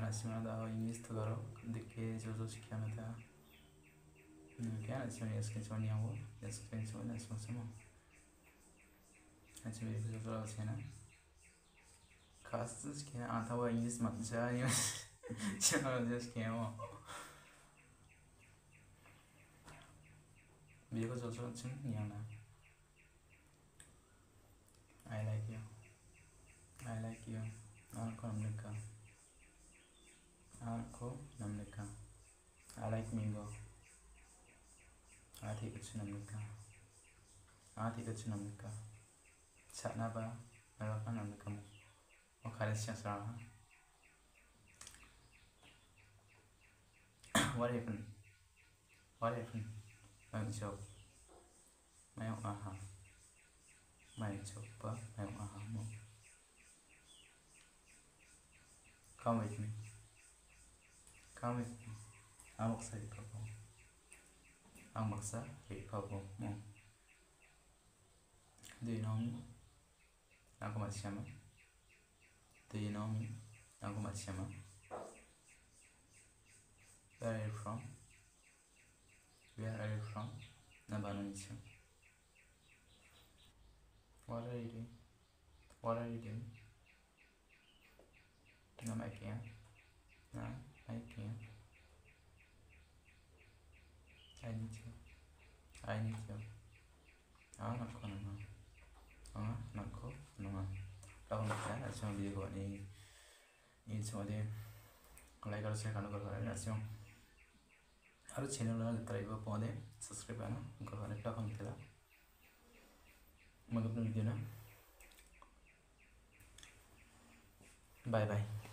acima da English to garo dikhe jo sikya mata kya acima screen shot ni awo screen shot na sama acima video to la chena khas sikya ata wa English mat ja ni chana just kya wo video ko jo chin yang na I like you Arko namlika I like mango Ati kuch namlika Satnaba Naraka namlika mo O khalis sara What happened Mayong joke Mayong aha Mayong joke pa Mayong aha mo Come with me Ang baksa ipako mo Do you know me? Ako masyama Do you know me? Ako masyama Where are you from? Nabano nicho What are you doing? No, I can't. I need you. Nako. Kalau misalnya langsung video ko ni semua dia like और share करना करो लाngsung harus channel ना तराई वो पौधे subscribe करना करो ना क्या काम तेरा मगर अपने video ना bye bye